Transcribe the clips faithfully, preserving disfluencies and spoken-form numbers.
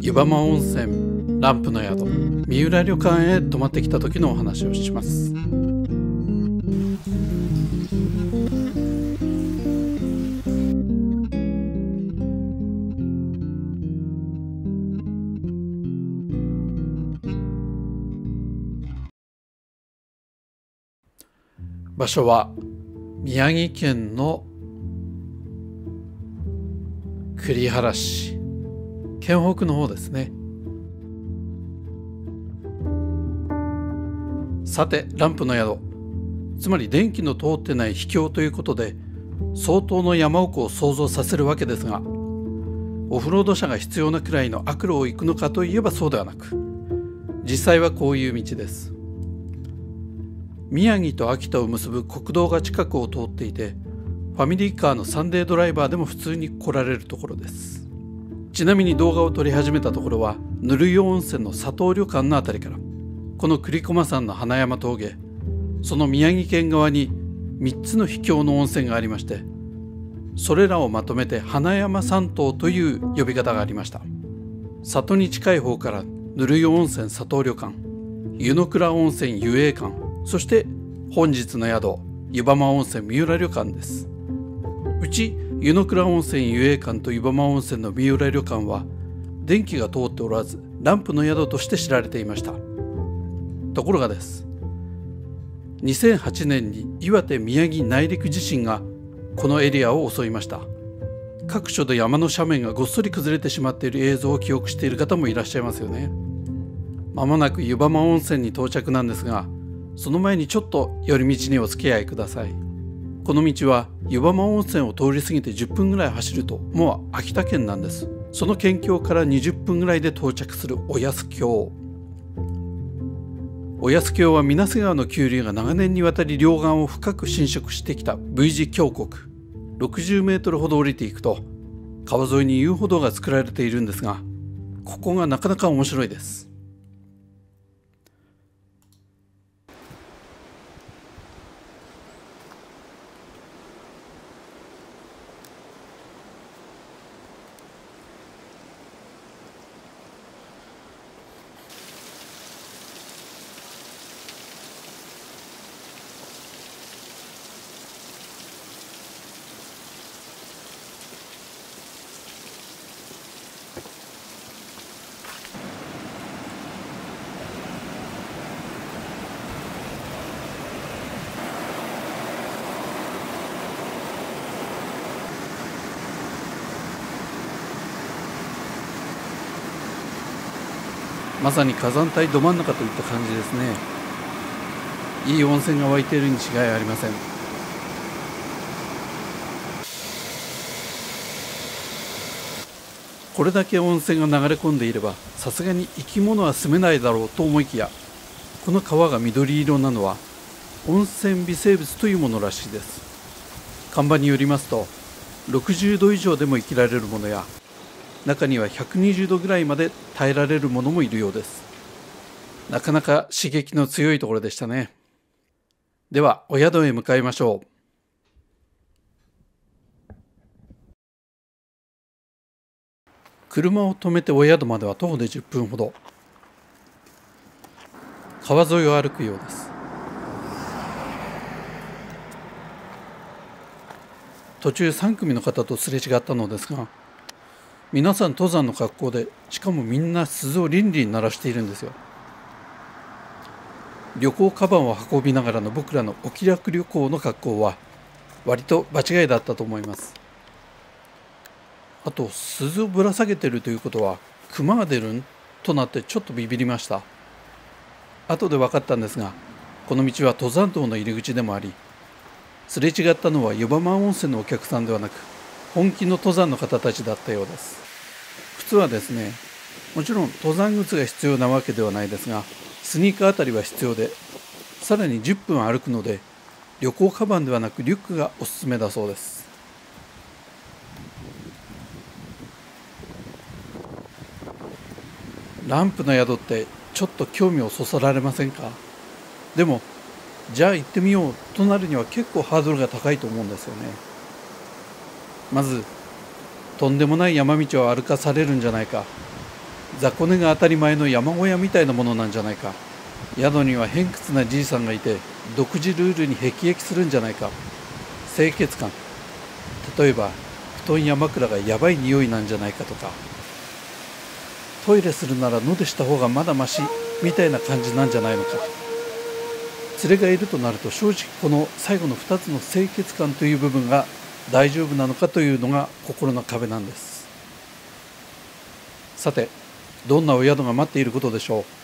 湯浜温泉ランプの宿三浦旅館へ泊まってきた時のお話をします。場所は宮城県の栗原市、県北の方ですね。さて、ランプの宿、つまり電気の通ってない秘境ということで、相当の山奥を想像させるわけですが、オフロード車が必要なくらいの悪路を行くのかといえばそうではなく、実際はこういう道です。宮城と秋田を結ぶ国道が近くを通っていて、ファミリーカーのサンデードライバーでも普通に来られるところです。ちなみに動画を撮り始めたところはぬるい温泉の佐藤旅館のあたりから、この栗駒山の花山峠、その宮城県側にみっつの秘境の温泉がありまして、それらをまとめて花山三島という呼び方がありました。里に近い方からぬるい温泉佐藤旅館、湯の倉温泉湯栄館、そして本日の宿湯浜温泉三浦旅館です。うち湯の倉温泉湯栄館と湯浜温泉の三浦旅館は電気が通っておらず、ランプの宿として知られていました。ところがです、にせんはちねんに岩手・宮城内陸地震がこのエリアを襲いました。各所で山の斜面がごっそり崩れてしまっている映像を記憶している方もいらっしゃいますよね。まもなく湯浜温泉に到着なんですが、その前にちょっと寄り道にお付き合いください。この道は湯浜温泉を通り過ぎてじゅっぷんぐらい走るともう秋田県なんです。その県境からにじゅっぷんぐらいで到着する小安峡。小安峡は水瀬川の急流が長年にわたり両岸を深く浸食してきた V 字峡谷。ろくじゅうメートルほど降りていくと川沿いに遊歩道が作られているんですが、ここがなかなか面白いです。まさに火山帯ど真ん中といった感じですね。いい温泉が湧いているに違いありません。これだけ温泉が流れ込んでいればさすがに生き物は住めないだろうと思いきや、この川が緑色なのは温泉微生物というものらしいです。看板によりますと、ろくじゅうど以上でも生きられるものや、中にはひゃくにじゅうどぐらいまで耐えられるものもいるようです。なかなか刺激の強いところでしたね。ではお宿へ向かいましょう。車を止めてお宿までは徒歩でじゅっぷんほど。川沿いを歩くようです。途中さん組の方とすれ違ったのですが、皆さん登山の格好で、しかもみんな鈴をリンリン鳴らしているんですよ。旅行カバンを運びながらの僕らのお気楽旅行の格好は割と場違いだったと思います。あと、鈴をぶら下げているということは熊が出るんとなってちょっとビビりました。後で分かったんですが、この道は登山道の入り口でもあり、すれ違ったのは湯浜温泉のお客さんではなく本気の登山の方たちだったようです。靴はですね、もちろん登山靴が必要なわけではないですが、スニーカーあたりは必要で、さらにじゅっぷん歩くので旅行カバンではなくリュックがおすすめだそうです。ランプの宿ってちょっと興味をそそられませんか？でもじゃあ行ってみようとなるには結構ハードルが高いと思うんですよね。まずとんでもない山道を歩かされるんじゃないか、 雑魚寝が当たり前の山小屋みたいなものなんじゃないか。宿には偏屈なじいさんがいて独自ルールに辟易するんじゃないか。清潔感、例えば布団や枕がやばい匂いなんじゃないかとか、トイレするなら野でした方がまだマシみたいな感じなんじゃないのか。連れがいるとなると正直この最後のふたつの清潔感という部分が大丈夫なのかというのが心の壁なんです。さて、どんなお宿が待っていることでしょう。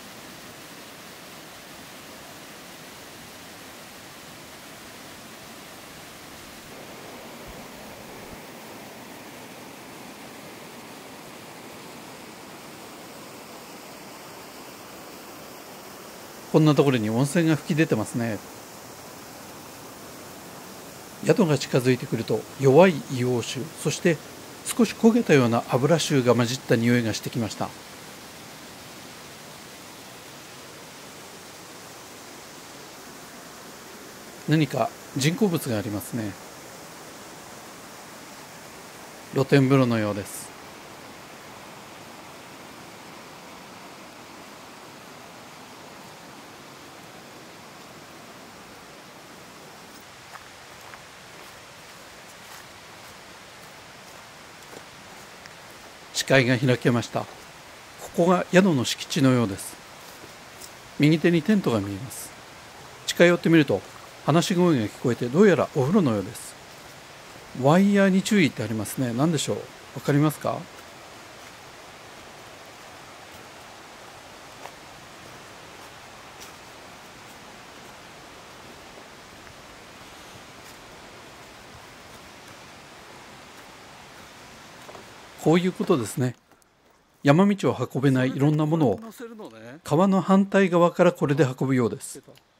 こんなところに温泉が噴き出てますね。宿が近づいてくると弱い硫黄臭、そして少し焦げたような油臭が混じった匂いがしてきました。何か人工物がありますね。露天風呂のようです。視界が開けました。ここが宿の敷地のようです。右手にテントが見えます。近寄ってみると話し声が聞こえて、どうやらお風呂のようです。ワイヤーに注意ってありますね。何でしょう。わかりますか？こういうことですね。山道を運べないいろんなものを川の反対側からこれで運ぶようです。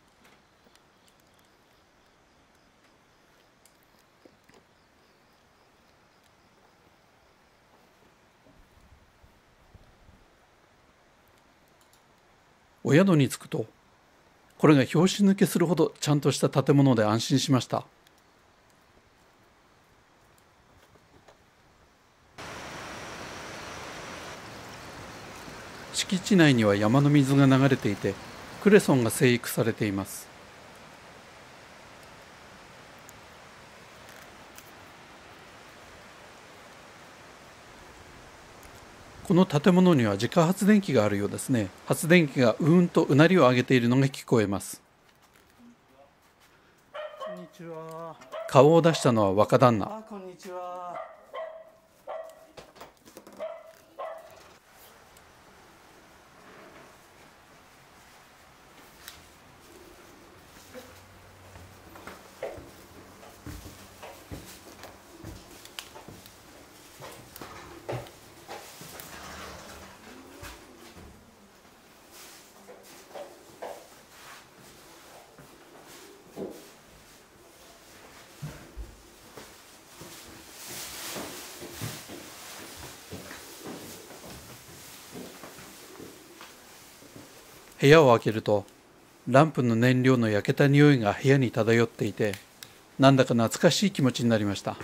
お宿に着くと、これが拍子抜けするほどちゃんとした建物で安心しました。敷地内には山の水が流れていて、クレソンが生育されています。この建物には自家発電機があるようですね。発電機がうーんとうなりを上げているのが聞こえます。 こんにちは。 顔を出したのは若旦那。 あ、こんにちは。 部屋を開けるとランプの燃料の焼けた匂いが部屋に漂っていて、なんだか懐かしい気持ちになりました。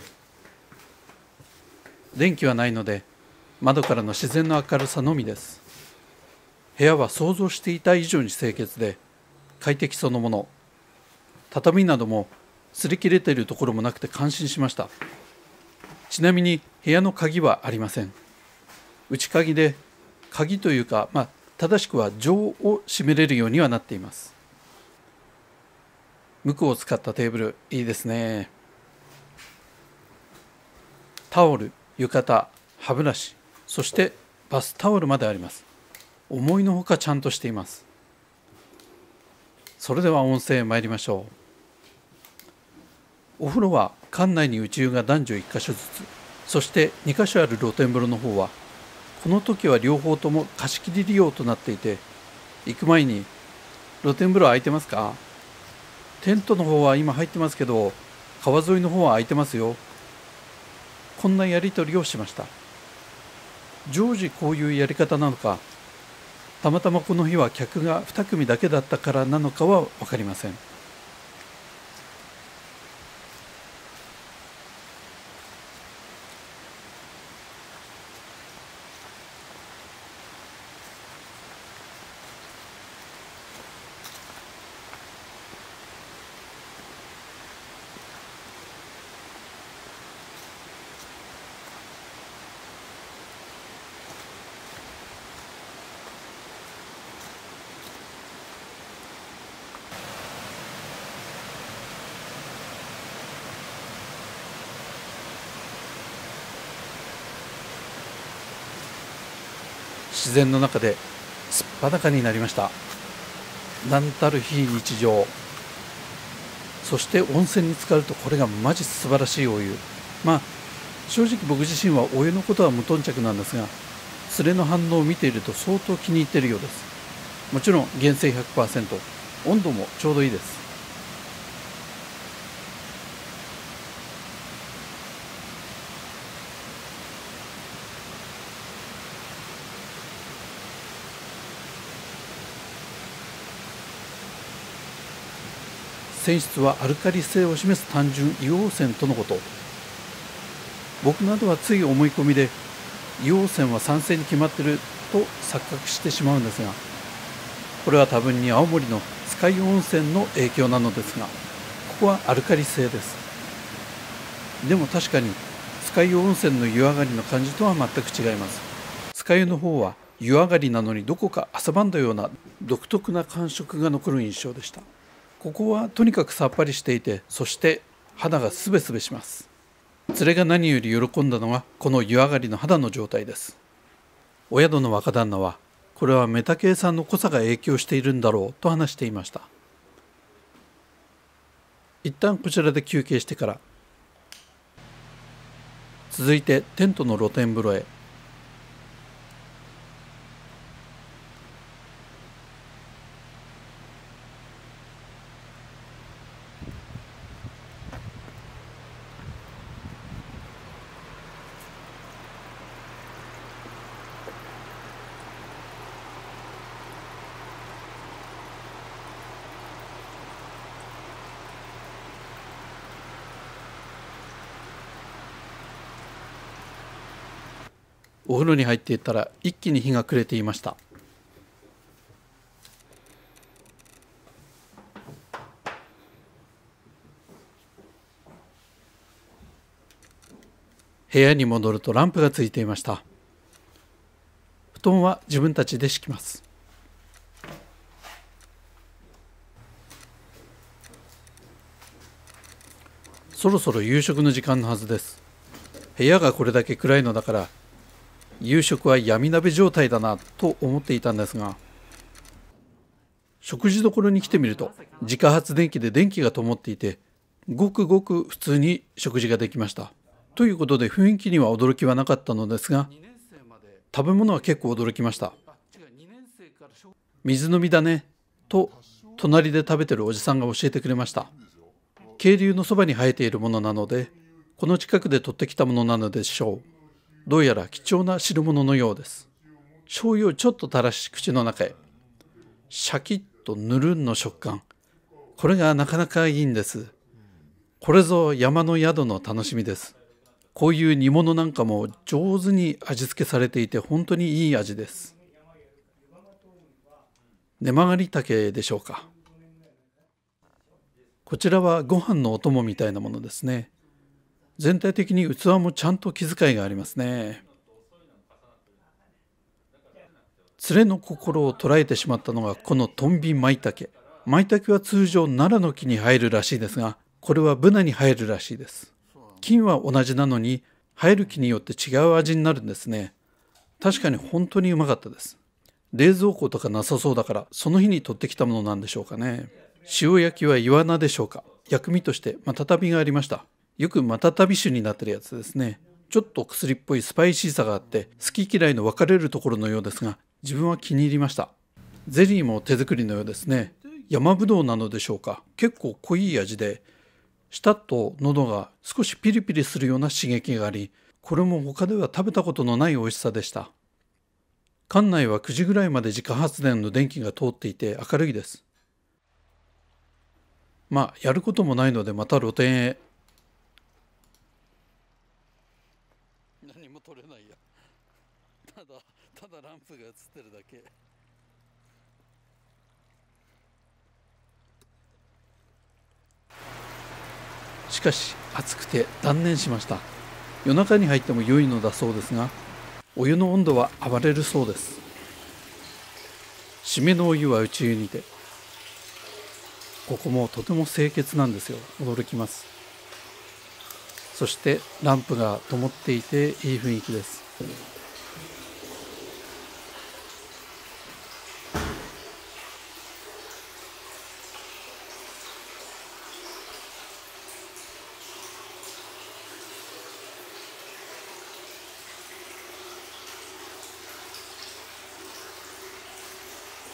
電気はないので窓からの自然の明るさのみです。部屋は想像していた以上に清潔で快適そのもの。畳なども擦り切れているところもなくて感心しました。ちなみに部屋の鍵はありません。内鍵で、鍵というか、まあ、正しくは錠を閉めれるようにはなっています。無垢を使ったテーブル、いいですね。タオル、浴衣、歯ブラシ、そしてバスタオルまであります。思いのほかちゃんとしています。それでは温泉へ参りましょう。お風呂は館内に内湯が男女いっかしょずつ、そしてにかしょある露天風呂の方はこの時は両方とも貸し切り利用となっていて、行く前に露天風呂空いてますか？テントの方は今入ってますけど、川沿いの方は空いてますよ。こんなやり取りをしました。常時こういうやり方なのか、たまたまこの日は客がに組だけだったからなのかは分かりません。 自然の中ですっぱだかになりました。なんたる非日常。そして温泉に浸かるとこれがマジ素晴らしいお湯。まあ正直僕自身はお湯のことは無頓着なんですが、連れの反応を見ていると相当気に入っているようです。もちろん源泉 ひゃくパーセント、 温度もちょうどいいです。泉質はアルカリ性を示す単純硫黄泉とのこと。僕などはつい思い込みで硫黄泉は酸性に決まっていると錯覚してしまうんですが、これは多分に青森の酸ヶ湯温泉の影響なのですが、ここはアルカリ性です。でも確かに酸ヶ湯温泉の湯上がりの感じとは全く違います。酸ヶ湯の方は湯上がりなのにどこか浅ばんだような独特な感触が残る印象でした。ここはとにかくさっぱりしていて、そして肌がすべすべします。連れが何より喜んだのはこの湯上がりの肌の状態です。お宿の若旦那はこれはメタケイ酸の濃さが影響しているんだろうと話していました。一旦こちらで休憩してから続いてテントの露天風呂へ。お風呂に入っていったら一気に日が暮れていました。部屋に戻るとランプがついていました。布団は自分たちで敷きます。そろそろ夕食の時間のはずです。部屋がこれだけ暗いのだから夕食は闇鍋状態だなと思っていたんですが、食事処に来てみると自家発電機で電気が灯っていて、ごくごく普通に食事ができました。ということで雰囲気には驚きはなかったのですが、食べ物は結構驚きました。水飲みだねと隣で食べてるおじさんが教えてくれました。渓流のそばに生えているものなので、この近くで取ってきたものなのでしょう。どうやら貴重な汁物のようです。醤油をちょっと垂らし口の中へ。シャキッとぬるんの食感。これがなかなかいいんです。これぞ山の宿の楽しみです。こういう煮物なんかも上手に味付けされていて本当にいい味です。根曲がり竹でしょうか。こちらはご飯のお供みたいなものですね。全体的に器もちゃんと気遣いがありますね。連れの心を捉えてしまったのがこのトンビマイタケ。マイタケは通常奈良の木に生えるらしいですが、これはブナに生えるらしいです。菌は同じなのに生える木によって違う味になるんですね。確かに本当にうまかったです。冷蔵庫とかなさそうだからその日に取ってきたものなんでしょうかね。塩焼きはイワナでしょうか。薬味としてマタタビがありました。よくマタタビ酒になってるやつですね。ちょっと薬っぽいスパイシーさがあって好き嫌いの分かれるところのようですが、自分は気に入りました。ゼリーも手作りのようですね。山ぶどうなのでしょうか。結構濃い味で舌と喉が少しピリピリするような刺激があり、これも他では食べたことのない美味しさでした。館内はくじぐらいまで自家発電の電気が通っていて明るいです。まあやることもないのでまた露店へ。何も取れないや。ただただランプが映ってるだけ。しかし暑くて断念しました。夜中に入っても良いのだそうですが、お湯の温度は暴れるそうです。締めのお湯は内湯にて、ここもとても清潔なんですよ。驚きます。そしてランプが灯っていていい雰囲気です。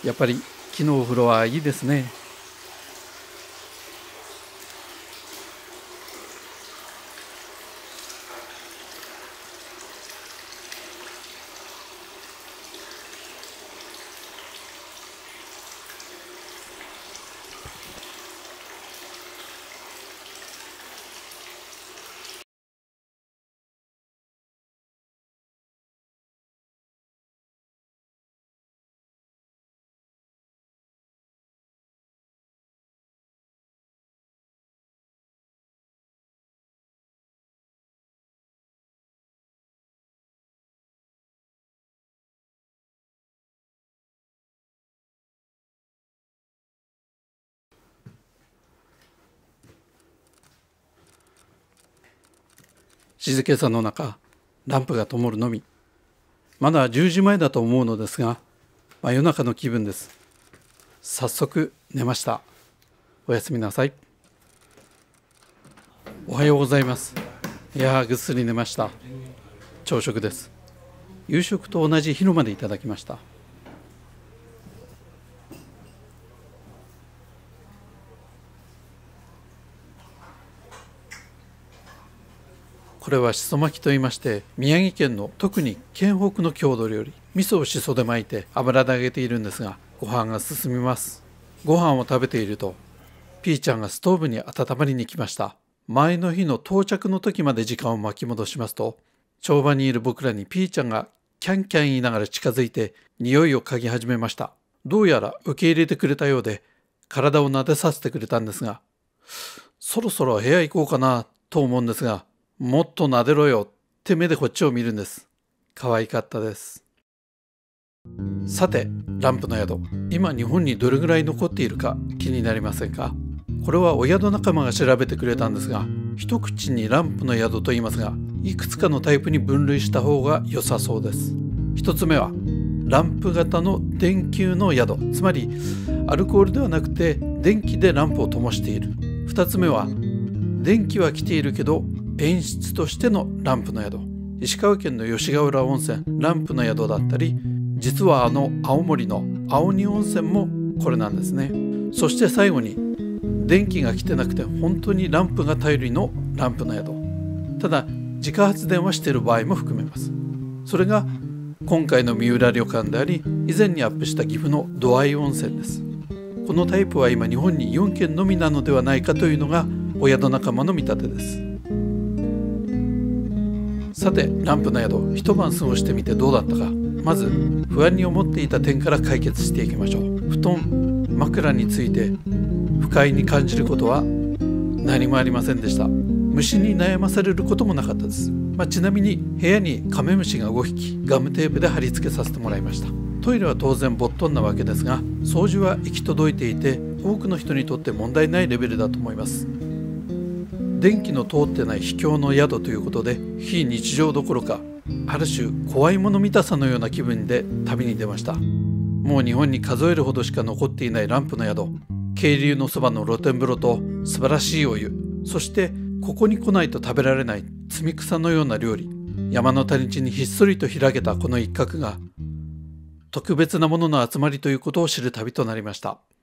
やっぱり木のお風呂はいいですね。静けさの中、ランプが灯るのみ。まだじゅうじまえだと思うのですが、真夜中の気分です。早速寝ました。おやすみなさい。おはようございます。いやー、ぐっすり寝ました。朝食です。夕食と同じ昼までいただきました。これはしそ巻きと言いまして、宮城県の特に県北の郷土料理、味噌をしそで巻いて油で揚げているんですが、ご飯が進みます。ご飯を食べていると、ピーちゃんがストーブに温まりに来ました。前の日の到着の時まで時間を巻き戻しますと、帳場にいる僕らにピーちゃんがキャンキャン言いながら近づいて匂いを嗅ぎ始めました。どうやら受け入れてくれたようで、体を撫でさせてくれたんですが、そろそろ部屋行こうかなと思うんですが、もっと撫でろよって目でこっちを見るんです。可愛かったです。さて、ランプの宿、今日本にどれぐらい残っているか気になりませんか？これはお宿仲間が調べてくれたんですが、一口にランプの宿と言いますが、いくつかのタイプに分類した方が良さそうです。一つ目はランプ型の電球の宿、つまりアルコールではなくて電気でランプを灯している。二つ目は電気は来ているけど演出としてのランプの宿、石川県の吉ヶ浦温泉ランプの宿だったり、実はあの青森の青鬼温泉もこれなんですね。そして最後に電気が来てなくて本当にランプが頼りのランプの宿、ただ自家発電はしている場合も含めます。それが今回の三浦旅館であり、以前にアップした岐阜の土合温泉です。このタイプは今日本によんけんのみなのではないかというのがお宿仲間の見立てです。さて、ランプの宿一晩過ごしてみてどうだったか。まず不安に思っていた点から解決していきましょう。布団、枕について不快に感じることは何もありませんでした。虫に悩まされることもなかったです。まあ、ちなみに部屋にカメムシがごひきガムテープで貼り付けさせてもらいました。トイレは当然ボットンなわけですが、掃除は行き届いていて多くの人にとって問題ないレベルだと思います。電気の通ってない秘境の宿ということで、非日常どころかある種怖いもの見たさのような気分で旅に出ました。もう日本に数えるほどしか残っていないランプの宿、渓流のそばの露天風呂と素晴らしいお湯、そしてここに来ないと食べられない摘み草のような料理、山の谷地にひっそりと開けたこの一角が特別なものの集まりということを知る旅となりました。